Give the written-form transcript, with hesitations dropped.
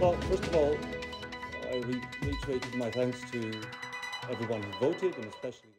Well, first of all, I reiterated my thanks to everyone who voted, and especially